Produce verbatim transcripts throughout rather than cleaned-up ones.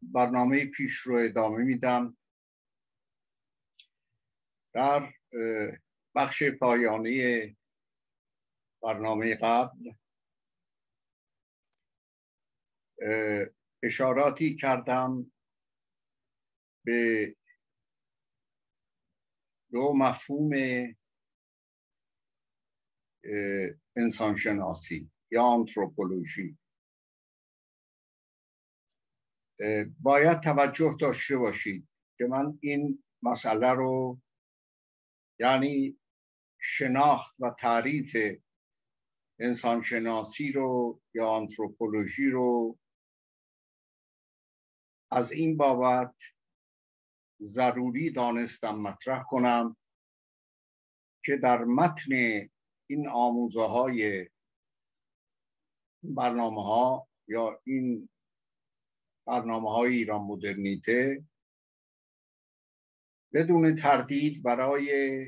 برنامه پیش رو ادامه میدم. در بخش پایانی برنامه قبل اشاراتی کردم به دو مفهوم انسانشناسی یا آنتروپولوژی. باید توجه داشته باشید که من این مسئله رو، یعنی شناخت و تعریف انسانشناسی رو یا آنتروپولوژی رو، از این بابت ضروری دانستم مطرح کنم که در متن این آموزه های برنامه ها یا این برنامه های ایران مدرنیته بدون تردید برای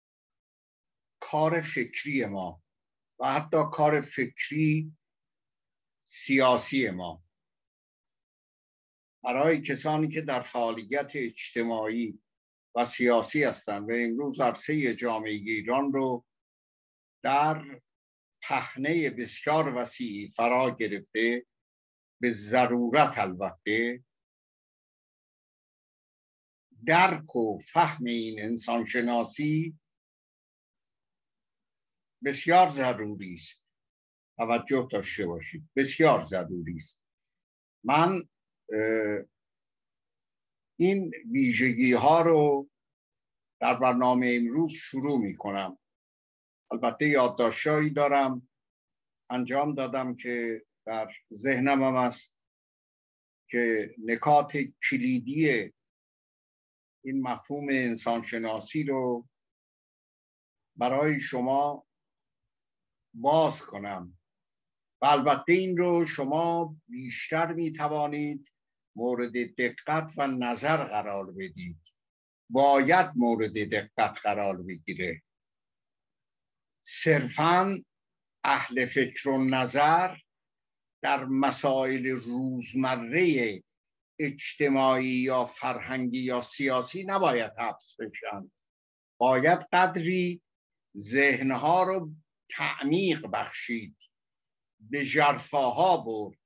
کار فکری ما و حتی کار فکری سیاسی ما، برای کسانی که در فعالیت اجتماعی و سیاسی هستند و امروز عرصه جامعه ایران رو در پهنه بسیار وسیعی فرا گرفته، به ضرورت البته درک و فهم این انسانشناسی بسیار ضروری است. توجه داشته باشید، بسیار ضروری است. من این ویژگی ها رو در برنامه امروز شروع می کنم. البته یادداشت‌هایی دارم انجام دادم که در ذهنم هم است که نکات کلیدی این مفهوم انسانشناسی رو برای شما باز کنم و البته این رو شما بیشتر می توانید مورد دقت و نظر قرار بدید. باید مورد دقت قرار بگیره. صرفاً اهل فکر و نظر در مسائل روزمره اجتماعی یا فرهنگی یا سیاسی نباید حبس بشن. باید قدری ذهنها رو تعمیق بخشید، به ژرفاها برد،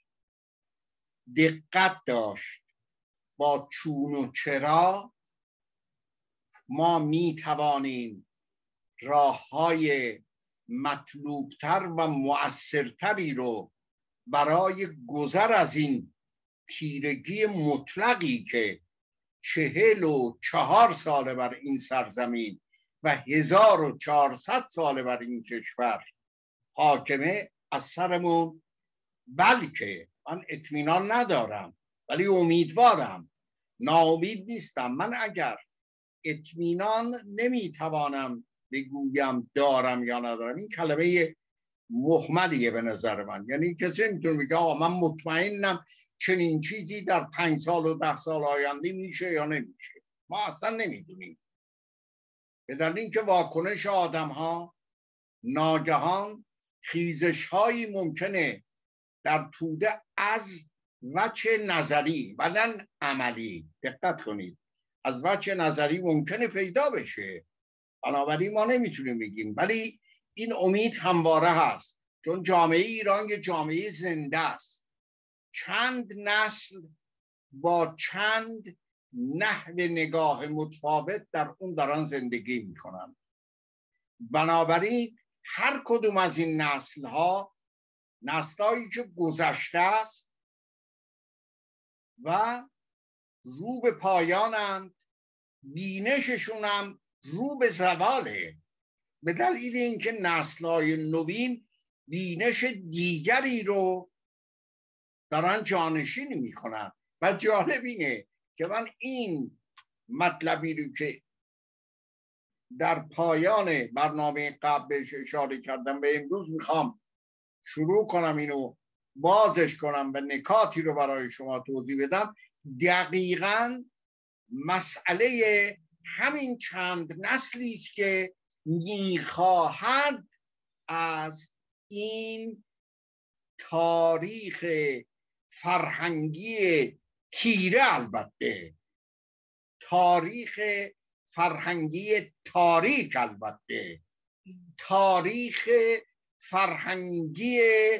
دقت داشت. با چون و چرا ما می توانیم راه های مطلوبتر و مؤثرتری رو برای گذر از این تیرگی مطلقی که چهل و چهار ساله بر این سرزمین و هزار و چهارصد ساله بر این کشور حاکمه از سرمون، بلکه من اطمینان ندارم ولی امیدوارم، ناامید نیستم. من اگر اطمینان نمیتوانم بگویم دارم یا ندارم، این کلمه مهملیه به نظر من. یعنی کسی نمیتونه بگه آقا من مطمئنم چنین چیزی در پنج سال و ده سال آینده میشه یا نمیشه. ما اصلا نمیدونیم. به دلیل اینکه واکنش آدم ها ناگهان خیزش هایی ممکنه در توده از وجه نظری بدن عملی، دقت کنید، از وجه نظری ممکنه پیدا بشه. بنابراین ما نمیتونیم بگیم، ولی این امید همواره هست، چون جامعه ایران یه جامعه زنده است. چند نسل با چند نحو نگاه متفاوت در اون دارن زندگی میکنن. بنابراین هر کدوم از این نسل ها نسل‌هایی که گذشته است و رو به پایانند، بینششون هم رو به زواله، به دلیل اینکه نسل‌های نوین بینش دیگری رو دارن جانشین میکنن. و جالب اینه که من این مطلبی رو که در پایان برنامه قبل بهش اشاره کردم به امروز میخوام شروع کنم، اینو بازش کنم و نکاتی رو برای شما توضیح بدم. دقیقاً مسئله همین چند نسلی است که میخواهد از این تاریخ فرهنگی تیره، البته تاریخ فرهنگی تاریک، البته تاریخ فرهنگی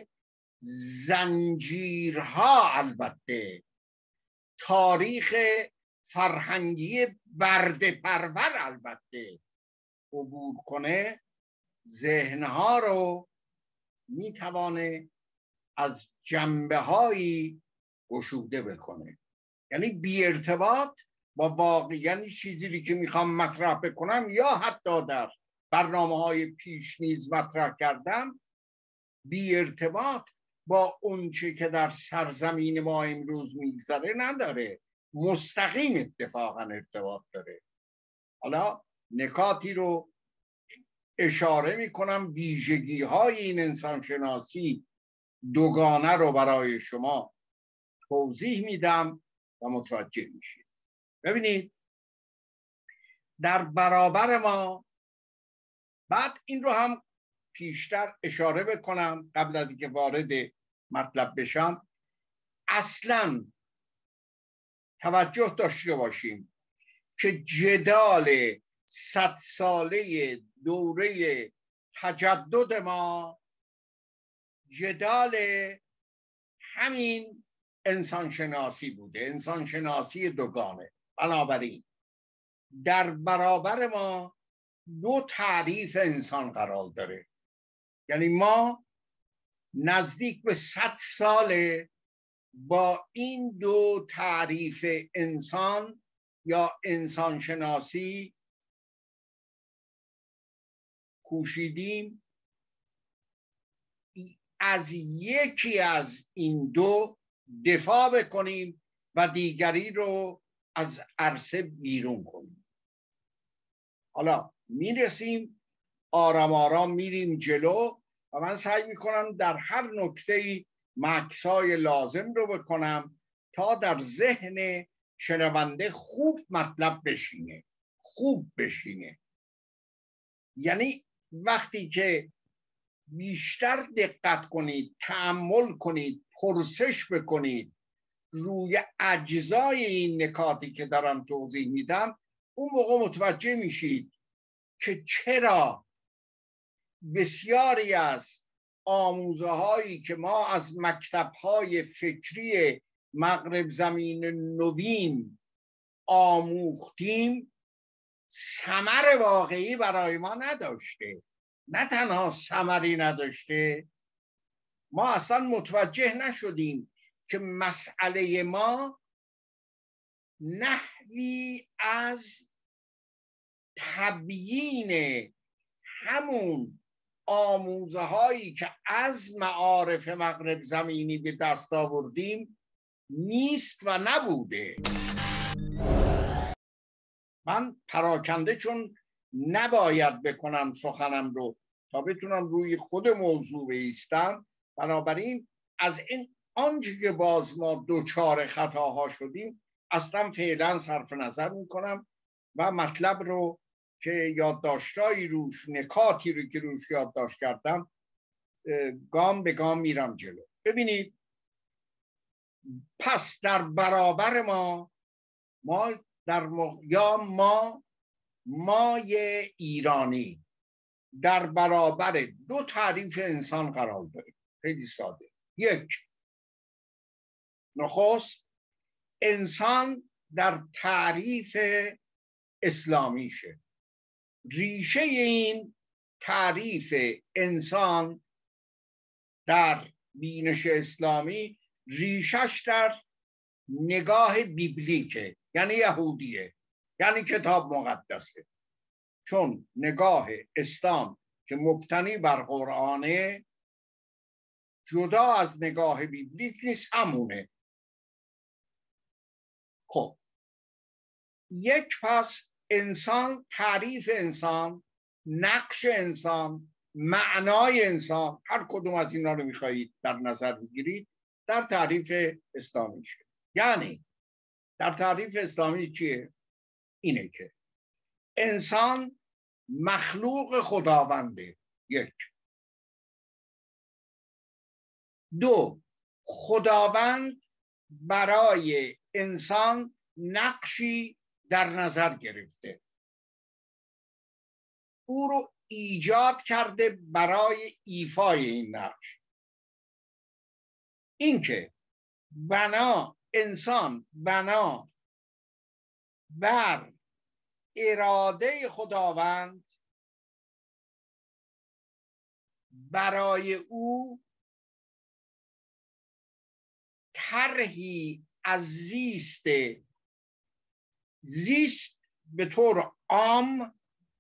زنجیرها، البته تاریخ فرهنگی برده پرور، البته عبور کنه ذهنها رو میتوانه از جنبه هایی گشوده بکنه. یعنی بی ارتباط با واقع، یعنی چیزی که میخوام مطرح بکنم یا حتی در برنامه های پیش نیز مطرح کردم، بی ارتباط با اونچه که در سرزمین ما امروز میگذره نداره، مستقیم اتفاقا ارتباط داره. حالا نکاتی رو اشاره میکنم، ویژگی های این انسان شناسی دوگانه رو برای شما توضیح میدم و متوجه میشید. ببینید، در برابر ما، بعد این رو هم پیشتر اشاره بکنم قبل از اینکه وارد مطلب بشم، اصلا توجه داشته باشیم که جدال صد ساله دوره تجدد ما جدال همین انسانشناسی بوده، انسانشناسی دوگانه. بنابراین در برابر ما دو تعریف انسان قرار داره. یعنی ما نزدیک به صد ساله با این دو تعریف انسان یا انسانشناسی کوشیدیم از یکی از این دو دفاع بکنیم و دیگری رو از عرصه بیرون کنیم. حالا میرسیم آرام آرام میریم جلو و من سعی میکنم در هر نکته‌ای مکسای لازم رو بکنم تا در ذهن شنونده خوب مطلب بشینه، خوب بشینه. یعنی وقتی که بیشتر دقت کنید، تأمل کنید، پرسش بکنید روی اجزای این نکاتی که دارم توضیح میدم، اون موقع متوجه میشید که چرا بسیاری از آموزه هایی که ما از مکتب های فکری مغرب زمین نوین آموختیم ثمر واقعی برای ما نداشته. نه تنها ثمری نداشته، ما اصلا متوجه نشدیم که مسئله ما نحوی از تبیین همون آموزه هایی که از معارف مغرب زمینی به دست آوردیم نیست و نبوده. من پراکنده چون نباید بکنم سخنم رو تا بتونم روی خود موضوع بایستم، بنابراین از این آنچه که باز ما دوچار خطاها شدیم اصلا فعلا صرف نظر میکنم و مطلب رو که یادداشتایی روش، نکاتی رو که روش یادداشت کردم گام به گام میرم جلو. ببینید، پس در برابر ما ما در م... یا ما مای ایرانی در برابر دو تعریف انسان قرار داریم. خیلی ساده. یک، نخست انسان در تعریف اسلامیشه. ریشه این تعریف انسان در بینش اسلامی ریشش در نگاه بیبلیکه، یعنی یهودیه، یعنی کتاب مقدسه. چون نگاه اسلام که مبتنی بر قرآنه جدا از نگاه بیبلیک نیست، همونه. خب یک، پس انسان، تعریف انسان، نقش انسان، معنای انسان، هر کدوم از اینا رو میخواهید در نظر بگیرید، در تعریف اسلامی شه. یعنی در تعریف اسلامی چیه؟ اینه که انسان مخلوق خداونده. یک. دو، خداوند برای انسان نقشی در نظر گرفته، او رو ایجاد کرده برای ایفای این نقش. اینکه بنا انسان بنا بر اراده خداوند برای او طرحی از زیست زیست به طور عام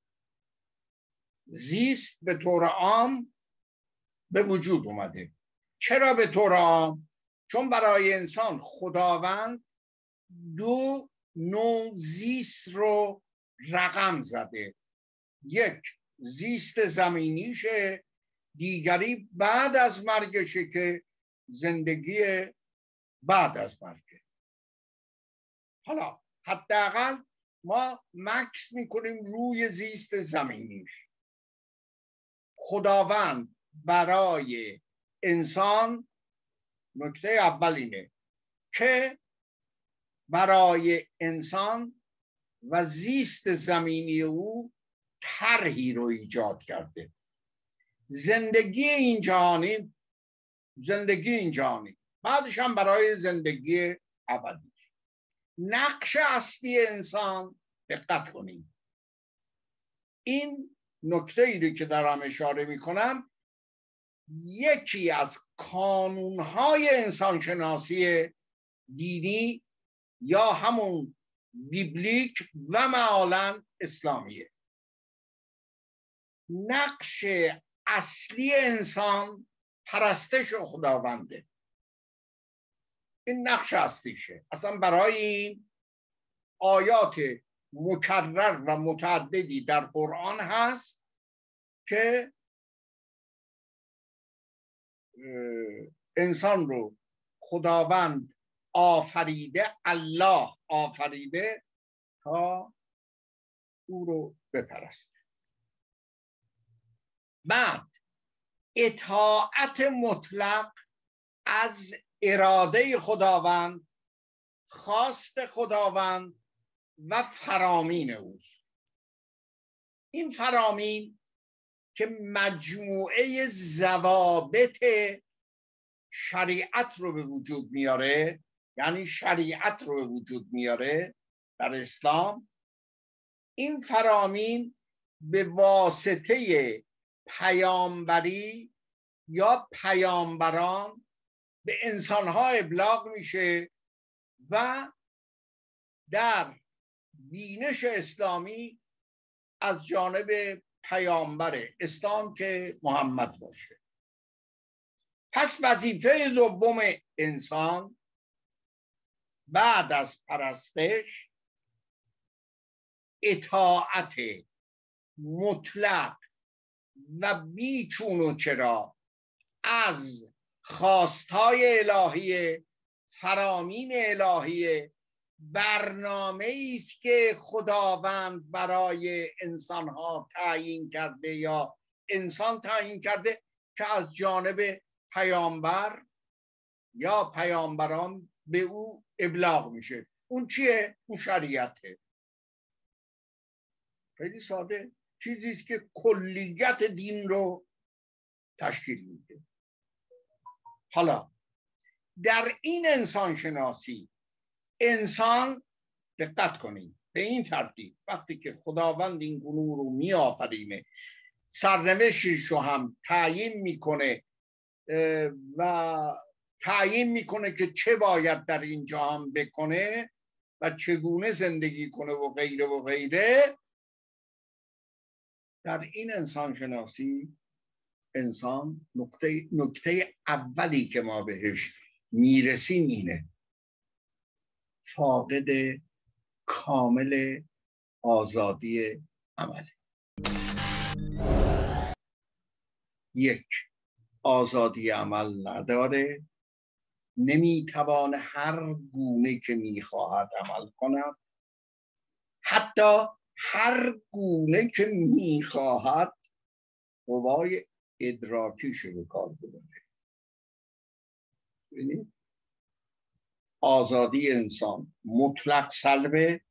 زیست به طور عام به وجود اومده. چرا به طور عام؟ چون برای انسان خداوند دو نوع زیست رو رقم زده، یک زیست زمینیشه، دیگری بعد از مرگشه که زندگی بعد از مرگه. حالا حداقل ما مکس میکنیم روی زیست زمینیش. خداوند برای انسان، نکته اول اینه که برای انسان و زیست زمینی او طرحی رو ایجاد کرده. زندگی این جهانی زندگی این جهانی بعدش هم برای زندگی ابدی. نقش اصلی انسان، دقت کنید، این نکته ای رو که دارم اشاره میکنم یکی از کانونهای انسانشناسی دینی یا همون بیبلیک و معالاً اسلامیه. نقش اصلی انسان پرستش خداونده. این نقش اصلیشه. اصلا برای این آیات مکرر و متعددی در قرآن هست که انسان رو خداوند آفریده، الله آفریده تا او رو بپرسته. بعد اطاعت مطلق از اراده خداوند، خواست خداوند و فرامین اوست. این فرامین که مجموعه ضوابط شریعت رو به وجود میاره، یعنی شریعت رو به وجود میاره در اسلام، این فرامین به واسطه پیامبری یا پیامبران به انسانها ابلاغ میشه و در بینش اسلامی از جانب پیامبر اسلام که محمد باشه. پس وظیفه دوم انسان بعد از پرستش اطاعت مطلق و بیچون و چرا از خواستهای الهی، فرامین الهی، برنامه‌ای است که خداوند برای انسانها تعیین کرده یا انسان تعیین کرده که از جانب پیامبر یا پیامبران به او ابلاغ میشه. اون چیه؟ اون شریعته. خیلی ساده، چیزی است که کلیت دین رو تشکیل میده. حالا در این انسان شناسی انسان، دقت کنید، به این ترتیب وقتی که خداوند این گروه رو می آفرینه، سرنوشتش رو هم تعیین میکنه و تعیین میکنه که چه باید در این جهان بکنه و چگونه زندگی کنه و غیره و غیره. در این انسان شناسی انسان نکته نکته اولی که ما بهش میرسیم اینه: فاقد کامل آزادی عمل. یک، آزادی عمل نداره، نمیتوانه هر گونه که میخواهد عمل کند، حتی هر گونه که میخواهد قوای ادراکیش رو کار ببره. ببینید آزادی انسان مطلق سلبه،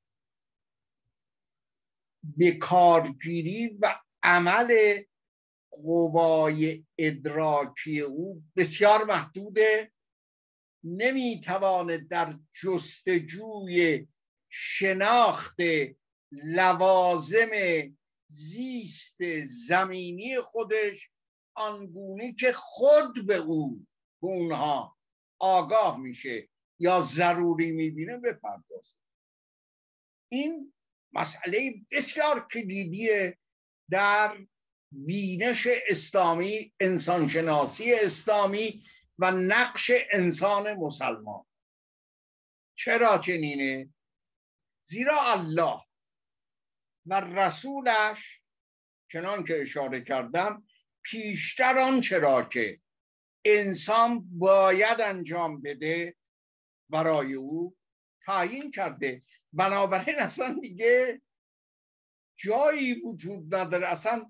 به کارگیری و عمل قوای ادراکی او بسیار محدوده، نمیتواند در جستجوی شناخت لوازم زیست زمینی خودش آنگونه که خود به او به اونها آگاه میشه یا ضروری میبینه بپردازه. این مسئله بسیار کلیدیه در بینش اسلامی، انسانشناسی اسلامی و نقش انسان مسلمان. چرا چنینه؟ زیرا الله و رسولش چنان که اشاره کردم پیشتر آن چرا که انسان باید انجام بده برای او تعیین کرده. بنابراین اصلا دیگه جایی وجود نداره، اصلا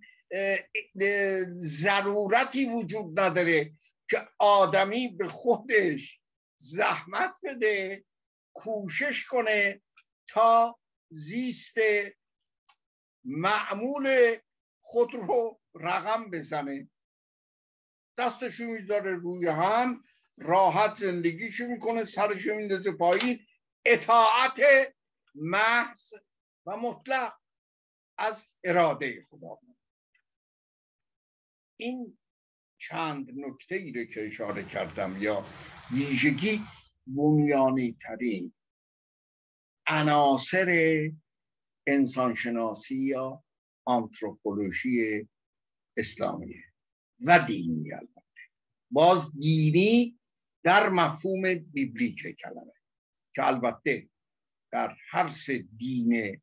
ضرورتی وجود نداره که آدمی به خودش زحمت بده، کوشش کنه تا زیست معمول خود رو رقم بزنه. دستشو میذاره روی هم، راحت زندگیشو میکنه، سرشو میندازه پایین، اطاعت محض و مطلق از اراده خدا. این چند نکته ای رو که اشاره کردم یا ویژگی بنیانی ترین عناصر انسانشناسی یا آنتروپولوژی اسلامیه و دینی. البته باز دینی در مفهوم بیبلیک کلمه که البته در هر سه دین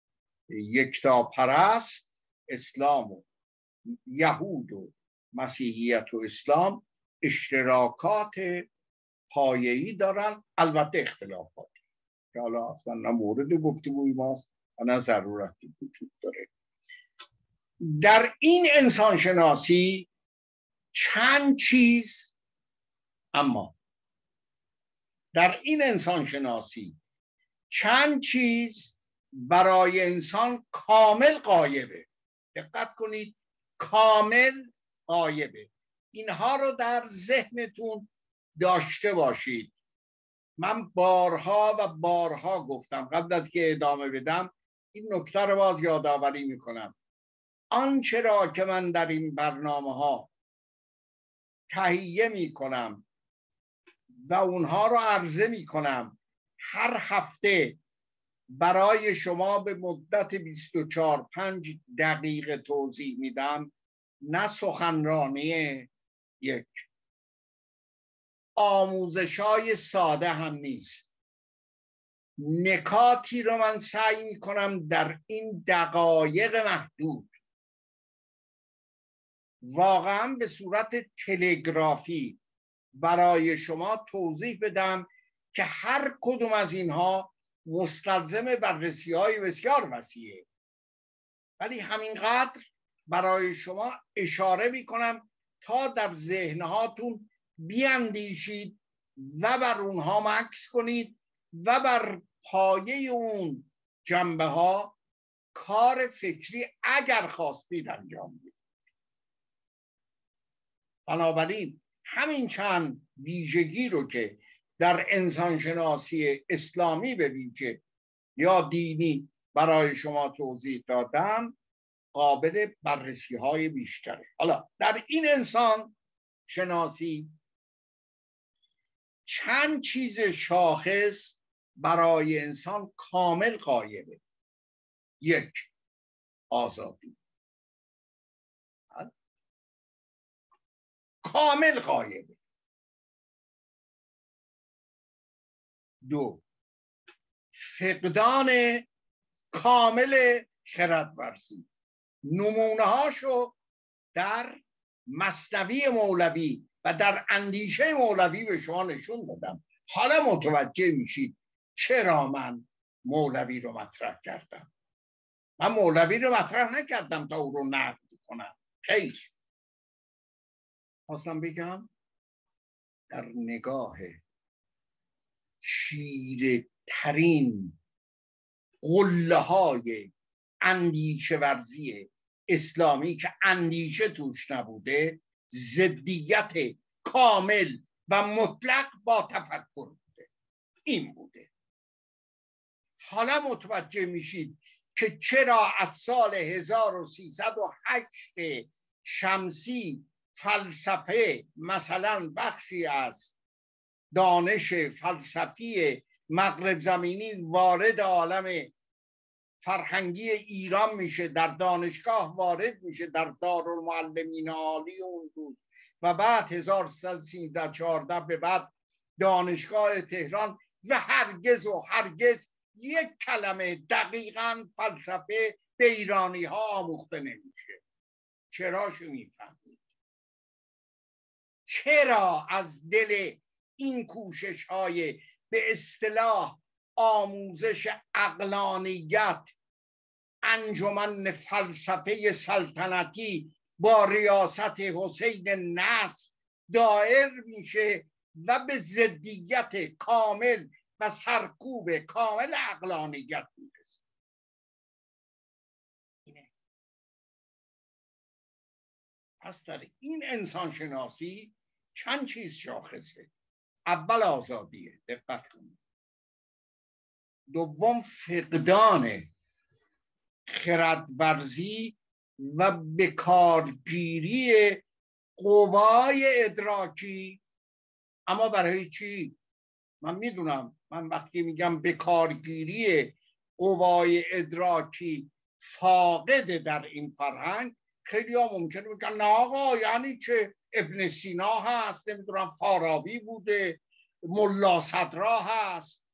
یکتاپرست، اسلام و یهود و مسیحیت و اسلام، اشتراکات پایه‌ای دارن، البته اختلافاتی که حالا اصلا نه مورد گفتگوی ماست و نه ضرورتی وجود داره. در این انسانشناسی چند چیز اما در این انسانشناسی چند چیز برای انسان کامل غایبه. دقت کنید، کامل غایبه. اینها رو در ذهنتون داشته باشید. من بارها و بارها گفتم، قبل از که ادامه بدم این نکته رو باز یادآوری میکنم. آنچه را که من در این برنامه ها تهیه میکنم و اونها رو عرضه میکنم هر هفته برای شما به مدت بیست و چهار پنج دقیقه توضیح میدم، نه سخنرانی یک آموزشای ساده هم نیست. نکاتی رو من سعی میکنم در این دقایق محدود واقعا به صورت تلگرافی برای شما توضیح بدم که هر کدوم از اینها مستلزم بررسی های بسیار وسیعه، ولی همینقدر برای شما اشاره میکنم تا در ذهنهاتون بیاندیشید و بر اونها مکث کنید و بر پایه اون جنبه ها کار فکری اگر خواستید انجام بدید. بنابراین همین چند ویژگی رو که در انسانشناسی اسلامی به ویژه یا دینی برای شما توضیح دادم قابل بررسی های بیشتره. حالا در این انسان شناسی چند چیز شاخص برای انسان کامل غایبه. یک، آزادی کامل غایبه. دو، فقدان کامل خردورزی. نمونه هاشو در مثنوی مولوی و در اندیشه مولوی به شما نشون دادم. حالا متوجه میشید چرا من مولوی رو مطرح کردم. من مولوی رو مطرح نکردم تا او رو نقد کنم، خیر. خواستم بگم در نگاه شیره ترین قله های اندیشه ورزی اسلامی که اندیشه توش نبوده، ضدیت کامل و مطلق با تفکر بوده. این بوده. حالا متوجه میشید که چرا از سال هزار و سیصد و هشت شمسی فلسفه مثلا بخشی از دانش فلسفی مغرب زمینی وارد عالم فرهنگی ایران میشه، در دانشگاه وارد میشه، در دارالمعلمین عالی اون بود و بعد هزار و سیصد و سیزده چهارده به بعد دانشگاه تهران و هرگز و هرگز یک کلمه دقیقاً فلسفه به ایرانی ها آموخته نمیشه. چراشو میفهمید؟ چرا از دل این کوشش های به اصطلاح آموزش عقلانیت انجمن فلسفه سلطنتی با ریاست حسین نصر دایر میشه و به ضدیت کامل و سرکوب کامل عقلانیت میرسه؟ پس در این انسان شناسی چند چیز شاخصه. اول آزادیه، دقت کنید. دوم فقدان خردورزی و بکارگیری قوای ادراکی. اما برای چی؟ من میدونم من وقتی میگم بکارگیری قوای ادراکی فاقده در این فرهنگ، خیلی ها ممکنه بگن نه آقا یعنی چه؟ ابن سینا هست، نمیدونم فارابی بوده، ملا صدرا هست،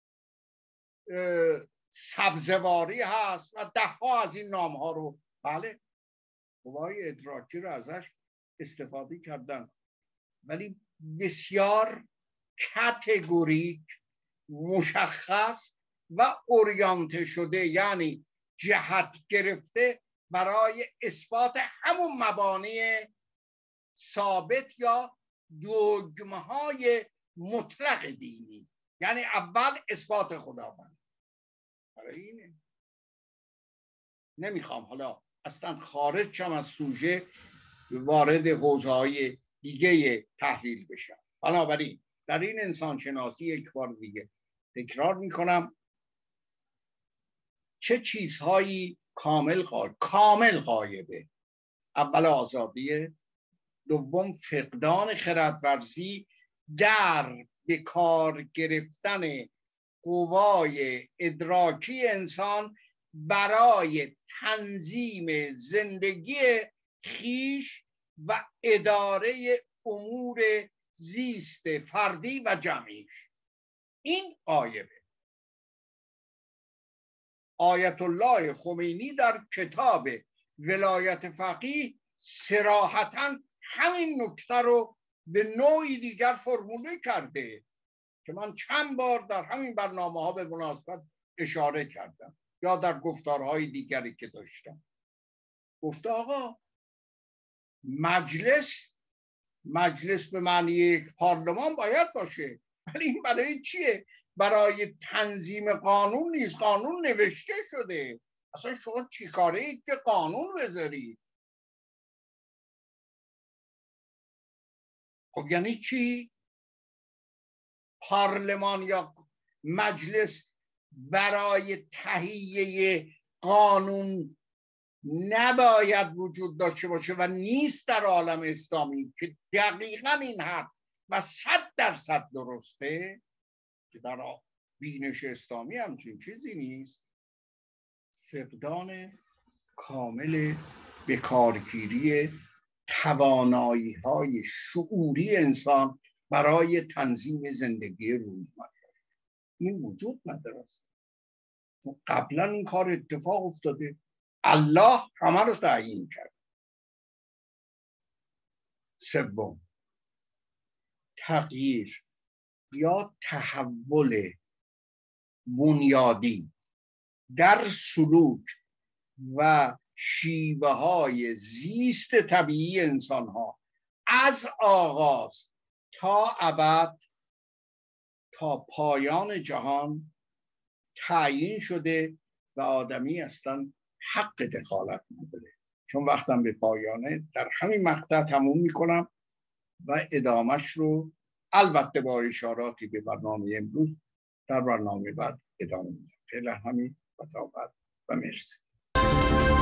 سبزواری هست و ده ها از این نام ها رو. بله، قوای ادراکی رو ازش استفاده کردن، ولی بسیار کاتگوریک، مشخص و اورینته شده، یعنی جهت گرفته برای اثبات همون مبانی ثابت یا دوگمه های مطلق دینی. یعنی اول اثبات خداوند. برای اینه نمیخوام حالا اصلا خارج شم از سوژه، وارد حوزه‌های دیگه تحلیل بشم. بنابراین در این انسان شناسی یک بار دیگه تکرار میکنم چه چیزهایی کامل غایب کامل غایبه. اول آزادیه، دوم فقدان خردورزی در به کار گرفتن قوای ادراکی انسان برای تنظیم زندگی خیش و اداره امور زیست فردی و جمعیش. این غایبه. آیت الله خمینی در کتاب ولایت فقیه صراحتاً همین نکته رو به نوعی دیگر فرموله کرده که من چند بار در همین برنامه ها به مناسبت اشاره کردم یا در گفتارهای دیگری که داشتم. گفته آقا مجلس مجلس به معنی یک پارلمان باید باشه، ولی این برای چیه؟ برای تنظیم قانون نیست. قانون نوشته شده، اصلا شما چی کاره اید که قانون بذارید؟ خب یعنی چی؟ پارلمان یا مجلس برای تهیه قانون نباید وجود داشته باشه و نیست در عالم اسلامی، که دقیقاً این حرف و صد درصد درسته که در بینش اسلامی همچین چیزی نیست. فقدان کامل به کارگیری توانایی های شعوری انسان برای تنظیم زندگی روزمره. این وجود نداره. قبلا این کار اتفاق افتاده، الله همه رو تعیین کرد. سوم، تغییر یا تحول بنیادی در سلوک و شیوه های زیست طبیعی انسان ها از آغاز تا ابد تا پایان جهان تعیین شده و آدمی اصلا حق دخالت نداره. چون وقتم به پایانه در همین مقطع تموم میکنم و ادامش رو البته با اشاراتی به برنامه امروز در برنامه بعد ادامه میدم. فعلا همین و تا بعد و مرسی.